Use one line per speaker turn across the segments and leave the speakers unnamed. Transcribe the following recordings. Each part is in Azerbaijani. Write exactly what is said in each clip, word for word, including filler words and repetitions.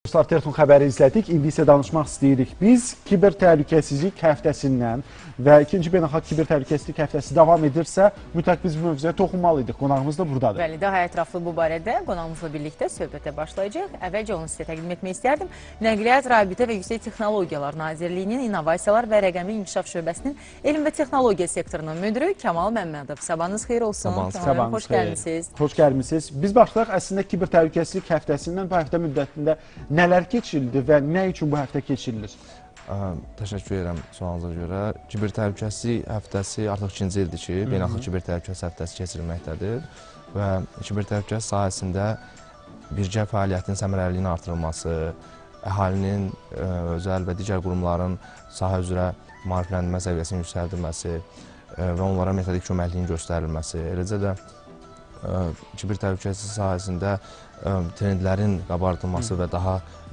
Dostlar, Tertun xəbəri izlədik. İndi isə danışmaq istəyirik. Biz kiber təhlükəsizlik həftəsindən və ikinci beynəlxalq kiber təhlükəsizlik həftəsi davam edirsə, mütləq biz bu mövzuya toxunmalıydıq. Qonağımız da buradadır.
Bəli, daha ətraflı bu barədə qonağımızla birlikdə söhbətə başlayacaq. Əvvəlcə onu sizə təqdim etmək istərdim. Nəqliyyat, Rabitə və Yüksək Texnologiyalar Nazirliyinin İnnovasiyalar və Rəqəmli İnkişaf Şöbəsinin Elm və Texnologiya sektorunun müdürü Kamal Məmmədov. Sabahınız xeyir olsun.
Sabahınız
xoş gəlmisiniz.
Xoş gəlmisiniz. Biz başlayaq əslində kiber təhlükəsizlik həftəsindən. Bu həftə müddətində nələr keçirildi və nə üçün bu həftə keçirilir?
Təşəkkür edirəm sualınıza görə. Kiber təhlükəsizlik həftəsi artıq ikinci ildir ki, beynəlxalq kiber təhlükəsizlik həftəsi keçirilməkdədir və kiber təhlükəsizlik sahəsində birgə fəaliyyətin səmərəliliyinin artırılması, əhalinin, özəl və digər qurumların sahə üzrə maarifləndirmə səviyyəsinin yüksəldilməsi və onlara metodik köməkliyin göstərilməsi, eləcə də kiber təhlükəsizlik sahəsində trendlərin qabardılması və daha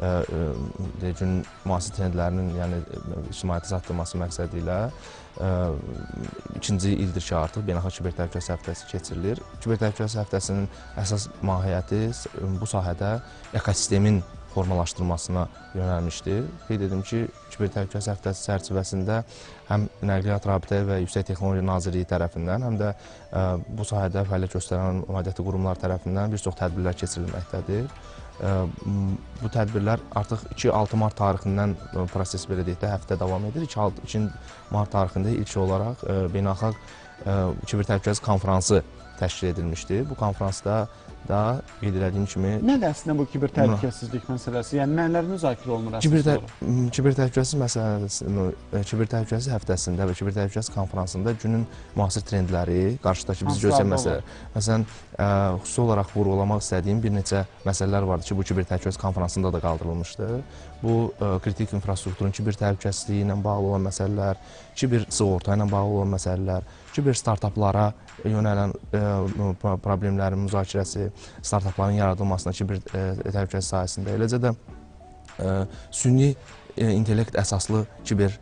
gün müasir trendlərinin, yəni ictimaiyyətə çatdırılması məqsədi ilə ikinci ildir ki, artıq beynəlxalq kiber təhlükəsizlik həftəsi keçirilir. Kiber təhlükəsizlik həftəsinin əsas mahiyyəti bu sahədə ekosistemin formalaşdırmasına yönəlmişdir. Qeyd edim ki, kiber təhlükəsizlik həftəsi çərçivəsində həm Nəqliyyat, Rabitə və Yüksək Texnologiya Nazirliyi tərəfindən, həm də bu sahədə fəaliyyət göstərən aidiyyatı qurumlar tərəfindən bir çox tədbirlər keçirilməkdədir. Bu tədbirlər artıq iki altı mart tarixindən proses belə deyək də həftə davam edir. iki mart tarixində ilk olaraq beynəlxalq kiber təhlükəsizlik konfransı təşkil edilmişdir. Bu konfransda da qeyd edildiyim kimi...
Nədir əslində bu kiber təhlükəsizlik məsələsi? Yəni, nələr müzakirə olunur əsas olaraq?
Kiber təhlükəsizlik məsələsi, kiber təhlükəsizlik həftəsində və kiber təhlükəsizlik konfransında günün müasir trendləri, qarşıdakı bizi gözləyən məsələlər. Məsələn, xüsusi olaraq vurğulamaq istədiyim bir neçə məsələlər vardır ki, bu kiber təhlükəsizlik konfransında da qaldırılmışdır. Bu, kritik infrastrukturun kiber təhlükəsizliyi ilə bağlı olan məsələlər, kiber sığorta ilə bağlı olan məsələlər, kiber startaplara yönələn problemlərin müzakirəsi, startapların yaradılmasına kiber təhlükəsizlik sahəsində, eləcə də süni intellekt əsaslı kiber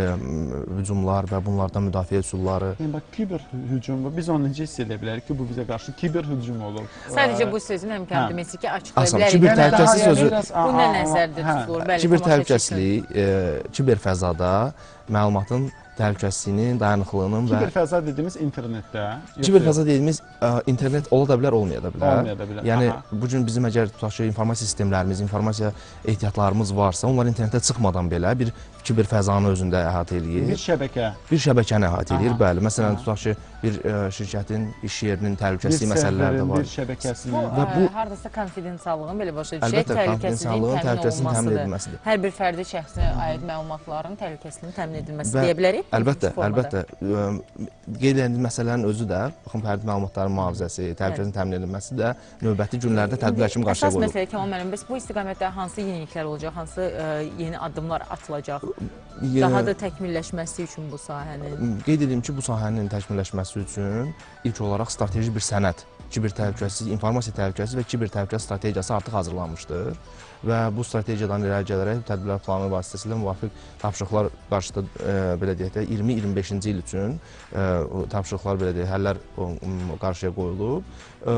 hücumlar və bunlardan müdafiə üsulları.
Yəni, bax, kiber hücum, biz onu necə hiss edə bilərik ki, bu bizə qarşı kiber hücum olur.
Sadəcə bu sözün həm deməsi ki, açıqlaya bilərik.
Kiber təhlükəsizlik sözü...
Bu nə nəzərdə tutulur?
Kiber təhlükəsizlik, kiber fəzada məlumatın təhlükəsizliyinin, dayanıqlığının və...
Kiber fəza dediyimiz internetdə?
Kiber fəza dediyimiz internet ola da bilər, olmaya da bilər.
Olmaya da bilər.
Yəni, bugün bizim əgər tutaq ki, informasiya sistemlərimiz, informasiya ehtiyatlarımız varsa, onlar internetə çıxmadan belə bir kiber fəzanı özündə əhatə eləyir.
Bir şəbəkə.
Bir şəbəkəni əhatə eləyir, bəli. Məsələn, tutaq ki, bir şirkətin, iş yerinin təhlükəsizlik məsələləri də var.
Bir şəbəkəsinin.
Bu, haradasa konfidensialığın, belə başa düşək, təhlükəsizliyin təmin olunmasıdır. Hər bir fərdi şəxsinə aid məlumatların təhlükəsizliyinin təmin edilməsi deyə bilərik.
Əlbəttə, əlbəttə. Qeyd edildiyi məsələlərin özü də, baxın, fərdi məlumatların mühafizəsi, təhlükəsizliyin təmin edilməsi də növbəti günlərdə tədbirlər kimi qarşıya qoyulur.
Əsas məsələ Kamal müəllim, bəs bu istiqamətdə hansı yeniliklər olacaq, hansı yeni addımlar atılacaq? Daha da təkmilləşməsi üçün bu sahənin?
Qeyd edeyim ki, bu sahənin təkmilləşməsi üçün ilk olaraq strateji bir sənəd, kiber təhlükəsizlik, informasiya təhlükəsizlik və kiber təhlükəsizlik strategiyası artıq hazırlanmışdır. Və bu strategiyadan irəli gələrək tədbirlər planı vasitəsilə müvafiq tapşırıqlar qarşıda, belə deyək də, iyirmi iyirmi beşinci il üçün tapşırıqlar, belə deyək, həllər qarşıya qoyulub.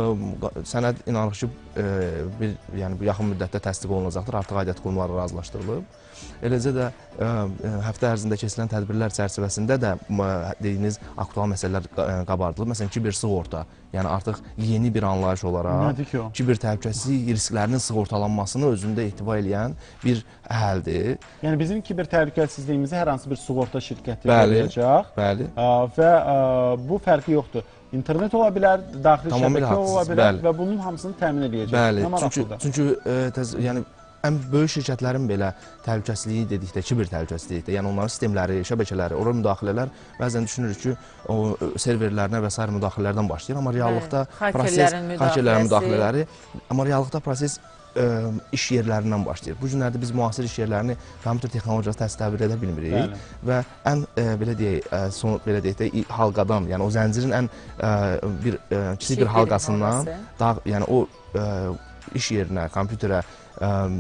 Sənəd inanırıq ki, bir, yəni, yaxın müddətdə təsdiq olunacaqdır, artıq aidiyyatı qurumları razılaşdırılıb. Eləcə də həftə ərzində keçirilən tədbirlər çərçivəsində də dediyiniz aktual məsələlər qabardılıb. Məsələn, kiber sığorta, yəni artıq yeni bir anlayış olaraq kiber təhlükəsizlik risklərinin sığortalanmasını özündə ehtiva eləyən bir əhəldir.
Yəni bizim kiber təhlükəsizliyimizi hər hansı bir sığorta şirkəti verəcək.
Bəli, bəli.
Və bu fərqi yoxdur. İnternet ola bilər, daxili şəbəkə ola bilər və bunun hamısını təmin edəcək.
Bəli, çünki yəni ən böyük şirkətlərin belə təhlükəsizliyi dedikdə, kiber təhlükəsizliyi dedikdə, yəni onların sistemləri, şəbəkələri, ora müdaxilələr bəzən düşünürük ki, o serverlərinə və s. müdaxilələrdən başlayır, amma reallıqda proses, hakerlərin müdaxilələri, amma reallıqda proses iş yerlərindən başlayır. Bu günlərdə biz müasir iş yerlərini kompüter texnologiyası təsvir edə bilmirik və ən, belə deyək, son, belə deyək də, halqadan, yəni o zəncirin ən bir kiçik bir halqasından, yəni o iş yerinə, kompüterə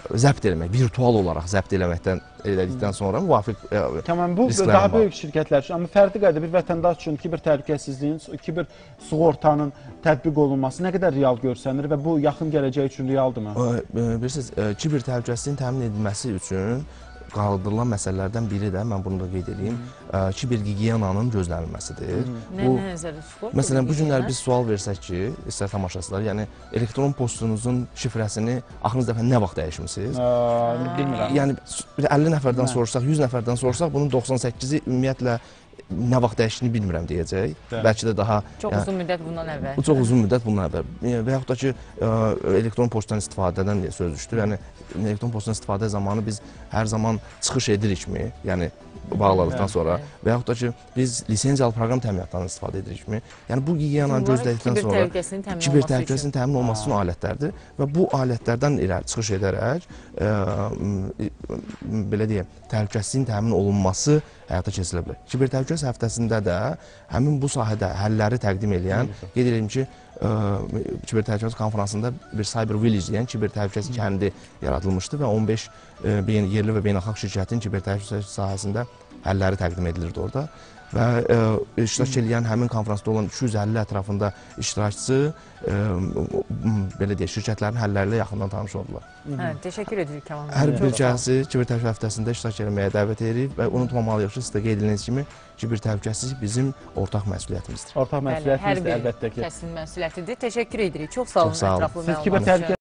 zəbt eləmək, virtual olaraq zəbt eləməkdən elədikdən sonra müvafiq e,
Tamam, bu
risklər
daha
var.
böyük şirkətlər üçün, amma fərdi qayda bir vətəndaş üçün kiber təhlükəsizliyin, kiber sığortanın tətbiq olunması nə qədər real görsənir və bu yaxın gələcək üçün realdırmı?
E, e, bilirsiniz, e, kiber təhlükəsizliyin təmin edilməsi üçün qaldırılan məsələlərdən biri də, mən bunu da qeyd edeyim, e, kiber gigiyenanın gözlənilməsidir.
Nə
Bu,
nəzərdə tutulur?
Məsələn, bu günlər biz sual versək ki, istər tamaşaçılar, yəni elektron postunuzun şifrəsini axırıncı dəfə nə vaxt dəyişmisiniz?
Bilmirəm.
Yəni bir əlli nəfərdən soruşsaq, yüz nəfərdən soruşsaq, bunun doxsan səkkizi ümumiyyətlə nə vaxt dəyişdiyini bilmirəm deyəcək. Bəlkə də daha
Çox
yəni,
uzun müddət bundan əvvəl.
Bu çox uzun müddət bundan əvvəl. Və yaxud da ki, ə, elektron poçtdan istifadədən söz düşdü. Yəni elektron poçtdan istifadə zamanı biz hər zaman çıxış edirikmi? Yəni bağladıqdan sonra və yaxud da ki, biz lisenziyalı proqram təminatından istifadə edirikmi? Yəni bu gigiyenanı gözlədikdən sonra kiber təhlükəsizliyin təmin olması üçün alətlərdir və bu alətlərdən irəli çıxış edərək ə, belə deyək, təhlükəsizliyin təmin olunması həyata keçirilə bilər. Kiber təhlükəsizlik həftəsində də həmin bu sahədə həlləri təqdim edən, qeyd edirəm ki, ə, kiber təhlükəsizlik konfransında bir Cyber Village deyən kiber təhlükəsizlik kəndi yaradılmışdı və on beş ə, yerli və beynəlxalq şirkətin kiber təhlükəsizlik sahəsində həlləri təqdim edilirdi orada. Və ə, iştirak edən həmin konfransda olan iki yüz əlli ətrafında iştirakçı ə, belə deyək, şirkətlərin həlləri ilə yaxından tanış oldular.
Hə, təşəkkür edirik Kamal.
Hər bir cəhəzi kiber təhlükəsizlik həftəsində iştirak etməyə dəvət edirik və unutmamalıyıq ki, siz də qeyd edildiyiniz kimi kiber təhlükəsizlik bizim ortaq məsuliyyətimizdir.
Ortaq məsuliyyətimizdir əlbəttə ki.
Hər bir kəsin məsuliyyətidir. Təşəkkür edirik. Çox sağ olun
Çox sağ olun.
ətraflı
Siz kiber
məlumat üçün.